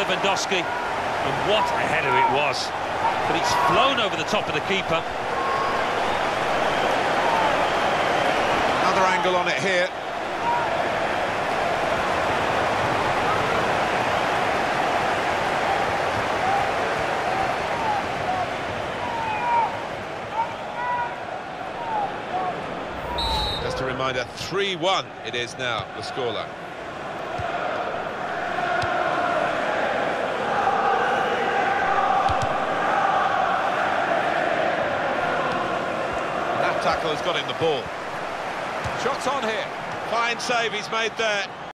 Lewandowski, and what a header it was. But it's flown over the top of the keeper. Another angle on it here. Just a reminder, 3-1 it is now, the scoreline. That tackle has got him the ball. Shots on here. Fine save he's made there.